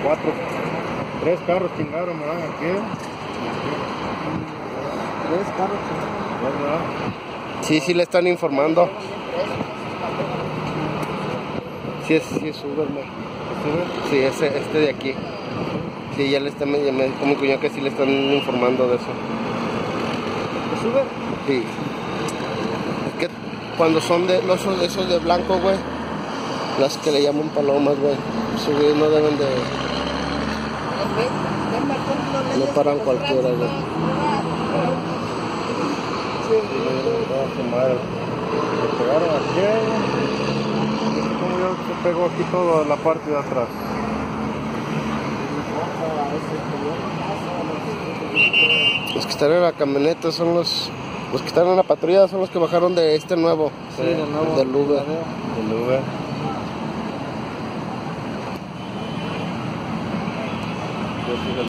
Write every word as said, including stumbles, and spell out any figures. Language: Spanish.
cuatro, tres carros chingaron, ¿verdad? Aquí. Tres carros chingaron. ¿Verdad? Sí, sí le están informando. Sí es, sí es Uber, ¿no? Sí, ese, este de aquí. Sí, ya le está, me, me dijo mi cuñado que sí le están informando de eso. ¿Es Uber? Sí. Es que cuando son de los esos de blanco, güey, las que le llaman palomas, güey, esos güeyes no deben de... No paran cualquiera, güey. Me pegaron aquí. Como yo se pegó aquí toda la parte de atrás. Los que están en la camioneta son los... Los que están en la patrulla son los que bajaron de este nuevo. Sí, del nuevo. Del Uber. Del Uber.